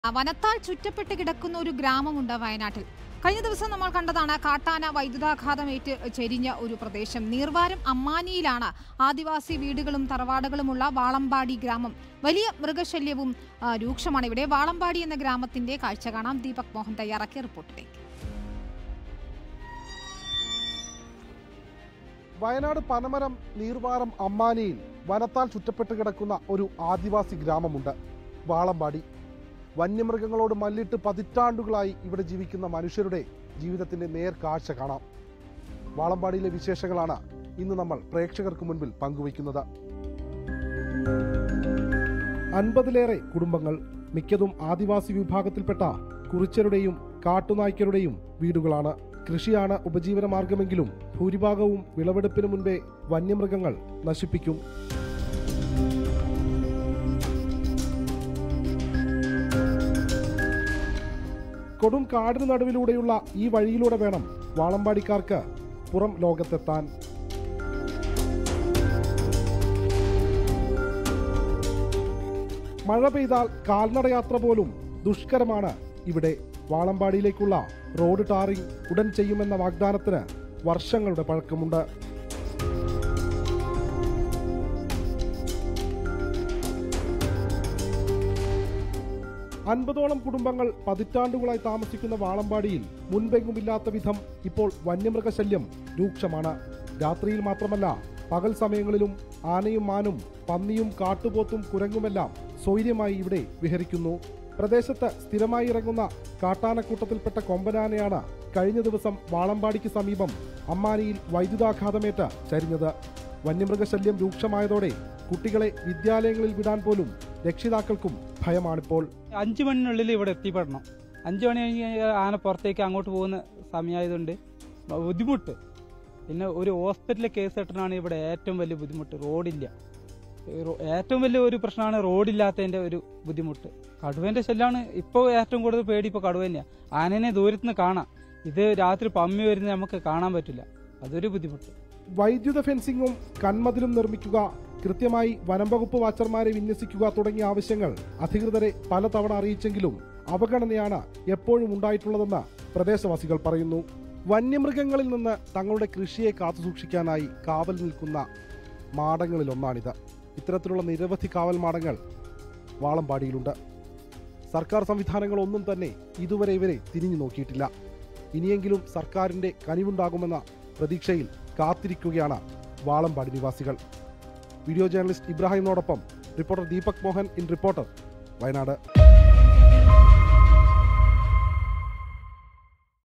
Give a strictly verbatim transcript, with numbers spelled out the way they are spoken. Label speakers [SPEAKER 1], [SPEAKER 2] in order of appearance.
[SPEAKER 1] വനത്താൽ ചുറ്റപ്പെട്ട് കിടക്കുന്ന ഒരു ഗ്രാമമുണ്ട് വയനാട്ടിൽ. കഴിഞ്ഞ ദിവസം നമ്മൾ കണ്ടതാണ് കാട്ടാന വൈദ്യുതാഘാതമേറ്റ് ചെരിഞ്ഞ ഒരു പ്രദേശം. നീർവാരം അമ്മാനിയിലാണ് ആദിവാസി വീടുകളും തറവാടുകളുമുള്ള വാളമ്പാടി ഗ്രാമം. വലിയ മൃഗശല്യവും രൂക്ഷമാണ് ഇവിടെ. വാളമ്പാടി എന്ന ഗ്രാമത്തിന്റെ കാഴ്ച കാണാം. ദീപക് മോഹൻ തയ്യാറാക്കിയ റിപ്പോർട്ടിലേക്ക്.
[SPEAKER 2] വയനാട് പനമരം നീർവാരം അമ്മാനിയിൽ വനത്താൽ ചുറ്റപ്പെട്ട് കിടക്കുന്ന ഒരു ആദിവാസി ഗ്രാമമുണ്ട്, വാളമ്പാടി. വന്യമൃഗങ്ങളോട് മല്ലിട്ട് പതിറ്റാണ്ടുകളായി ഇവിടെ ജീവിക്കുന്ന മനുഷ്യരുടെ ജീവിതത്തിന്റെ നേർക്കാഴ്ച കാണാം. വാളമ്പാടിയിലെ വിശേഷങ്ങളാണ് ഇന്ന് നമ്മൾ പ്രേക്ഷകർക്ക് മുൻപിൽ പങ്കുവയ്ക്കുന്നത്. അൻപതിലേറെ കുടുംബങ്ങൾ, മിക്കതും ആദിവാസി വിഭാഗത്തിൽപ്പെട്ട കുറിച്യരുടെയും കാട്ടുനായ്ക്കരുടെയും വീടുകളാണ്. കൃഷിയാണ് ഉപജീവന മാർഗമെങ്കിലും ഭൂരിഭാഗവും വിളവെടുപ്പിന് മുൻപേ വന്യമൃഗങ്ങൾ നശിപ്പിക്കും. കൊടും കാടിന് നടുവിലൂടെയുള്ള ഈ വഴിയിലൂടെ വേണം വാളമ്പാടിക്കാർക്ക് പുറം ലോകത്തെത്താൻ. മഴ പെയ്താൽ കാൽനടയാത്ര പോലും ദുഷ്കരമാണ് ഇവിടെ. വാളമ്പാടിയിലേക്കുള്ള റോഡ് ടാറിംഗ് ഉടൻ ചെയ്യുമെന്ന വാഗ്ദാനത്തിന് വർഷങ്ങളുടെ പഴക്കമുണ്ട്. അൻപതോളം കുടുംബങ്ങൾ പതിറ്റാണ്ടുകളായി താമസിക്കുന്ന വാളമ്പാടിയിൽ മുൻപെങ്ങുമില്ലാത്ത വിധം ഇപ്പോൾ വന്യമൃഗശല്യം രൂക്ഷമാണ്. രാത്രിയിൽ മാത്രമല്ല, പകൽ സമയങ്ങളിലും ആനയും മാനും പന്നിയും കാട്ടുപോത്തും കുരങ്ങുമെല്ലാം സ്വൈര്യമായി ഇവിടെ വിഹരിക്കുന്നു. പ്രദേശത്ത് സ്ഥിരമായി ഇറങ്ങുന്ന കാട്ടാനക്കൂട്ടത്തിൽപ്പെട്ട കൊമ്പനാനയാണ് കഴിഞ്ഞ ദിവസം വാളമ്പാടിക്ക് സമീപം അമ്മാനിയിൽ വൈദ്യുതാഘാതമേറ്റ് ചരിഞ്ഞത്. വന്യമൃഗശല്യം രൂക്ഷമായതോടെ കുട്ടികളെ വിദ്യാലയങ്ങളിൽ വിടാൻ പോലും രക്ഷിതാക്കൾക്കും ഭയമാണിപ്പോൾ.
[SPEAKER 3] അഞ്ചു മണിനുള്ളിൽ ഇവിടെ എത്തിപ്പെടണം. അഞ്ചു മണി കഴിഞ്ഞ് ആന പുറത്തേക്ക് അങ്ങോട്ട് പോകുന്ന സമയമായതുകൊണ്ട് ബുദ്ധിമുട്ട്. പിന്നെ ഒരു ഹോസ്പിറ്റലിലെ കേസ് കെട്ടനാണ് ഇവിടെ ഏറ്റവും വലിയ ബുദ്ധിമുട്ട്. റോഡില്ല. ഏറ്റവും വലിയ ഒരു പ്രശ്നമാണ് റോഡില്ലാത്തതിൻ്റെ ഒരു ബുദ്ധിമുട്ട്. കടുവേൻ്റെ ശല്യമാണ് ഇപ്പോൾ ഏറ്റവും കൂടുതൽ പേടി. ഇപ്പോൾ കടുവ തന്നെയാണ്. ആനനെ ദൂരത്ത് നിന്ന് കാണാം. ഇത് രാത്രി പമ്മി വരുന്നത് നമുക്ക് കാണാൻ പറ്റില്ല. അതൊരു ബുദ്ധിമുട്ട്.
[SPEAKER 2] വൈദ്യുത ഫെൻസിങ്ങും കന്മതിലും നിർമ്മിക്കുക, കൃത്യമായി വനം വകുപ്പ് വാച്ചർമാരെ വിന്യസിക്കുക തുടങ്ങിയ ആവശ്യങ്ങൾ അധികൃതരെ പലതവണ അറിയിച്ചെങ്കിലും അവഗണനയാണ് എപ്പോഴും ഉണ്ടായിട്ടുള്ളതെന്ന് പ്രദേശവാസികൾ പറയുന്നു. വന്യമൃഗങ്ങളിൽ നിന്ന് തങ്ങളുടെ കൃഷിയെ കാത്തുസൂക്ഷിക്കാനായി കാവൽ നിൽക്കുന്ന മാടങ്ങളിലൊന്നാണിത്. ഇത്തരത്തിലുള്ള നിരവധി കാവൽ മാടങ്ങൾ വാളമ്പാടിയിലുണ്ട്. സർക്കാർ സംവിധാനങ്ങളൊന്നും തന്നെ ഇതുവരെ ഇവരെ തിരിഞ്ഞു നോക്കിയിട്ടില്ല. ഇനിയെങ്കിലും സർക്കാരിന്റെ കനിവുണ്ടാകുമെന്ന പ്രതീക്ഷയിൽ കാത്തിരിക്കുകയാണ് വാളമ്പാടി നിവാസികൾ. വീഡിയോ ജേർണലിസ്റ്റ് ഇബ്രാഹിമിനോടൊപ്പം reporter Deepak Mohan in reporter, Wayanad.